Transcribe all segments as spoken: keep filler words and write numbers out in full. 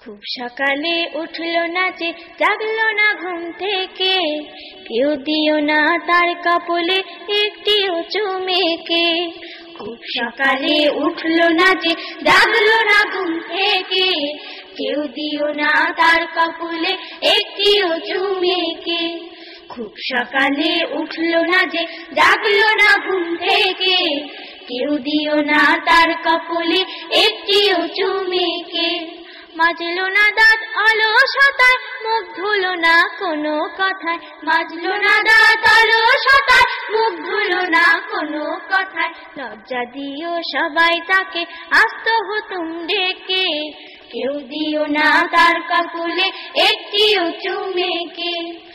খুব সকালে উঠলো না যে, জাগলো না ঘুম থেকে, কেউ দিও না তার কপালে একটি চুমুকে। খুব সকালে উঠলো না যে, জাগলো না ঘুম থেকে, কেউ দিও না তার কপালে একটি চুমুকে। খুব সকালে উঠলো না যে, জাগলো না ঘুম থেকে, কেউ দিও না তার কপালে একটি চুমুকে। মাজলো না দাঁত অলসতায়, মুখ ধুলো না কোনো কথায়, মাজলো না দাঁত অলসতায়, মুখ ধুলো না কোনো কথায়। লজ্জা দিও সবাই তাকে আস্ত হুতুম ডেকে, কেউ দিও না তার কপালে একটিও চুমুকে।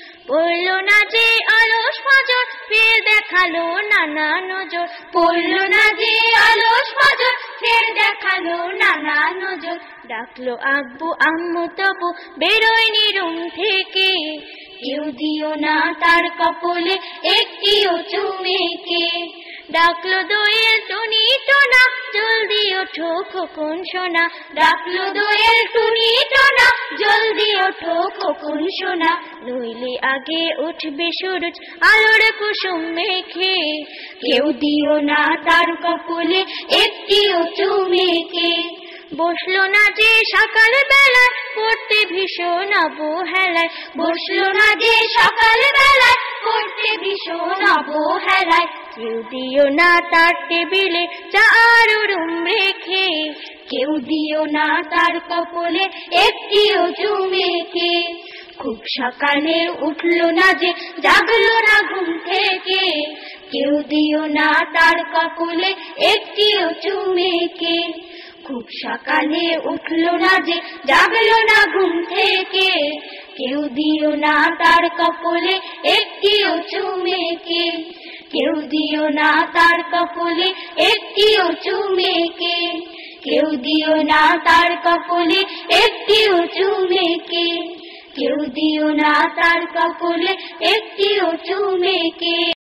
পড়লো না যে অলস ফজর, ফের দেখালো নানা নজর, পড়লো না যে অলস ফজর, ফের দেখালো নানা নজর। ডাকলো আব্বু আম্মু তবু বেরোয়নি রুম থেকে, কেউ দিও না তার কপালে একটিও চুমুকে। ডাকলো দোয়েল টুনি টোনা, জলদি ওঠো খোকন সোনা, ডাকলো দোয়েল টুনি টোনা, জলদি ওঠো খোকন সোনা। নইলে আগে উঠবে সূরজ আলোর কুসুম মেখে, কেউ দিও না তার কপালে একটিও চুমুকে। বসলো না যে সকাল বেলায় পড়তে ভীষণ অবহেলায়, বসলো না যে সকাল বেলায় পড়তে ভীষণ অবহেলায়। কেউ দিও না তার টেবিলে চা আর রুম রেখে, কেউ দিও না তার কপালে একটিও চুমুকে। খুব সকালে উঠলো না যে, জাগলো না ঘুম থেকে, কেউ দিও না তার কপালে একটিও চুমুকে। খুব সকালে উঠলো না যে, জাগলো না ঘুম থেকে, কেউ দিও না তার কপালে একটিও চুমুকে। কেউ দিও না তার কপালে একটিও চুমুকে, কেউ দিও না তার কপালে একটিও চুমুকে, কেউ দিও না তার কপালে একটিও চুমুকে।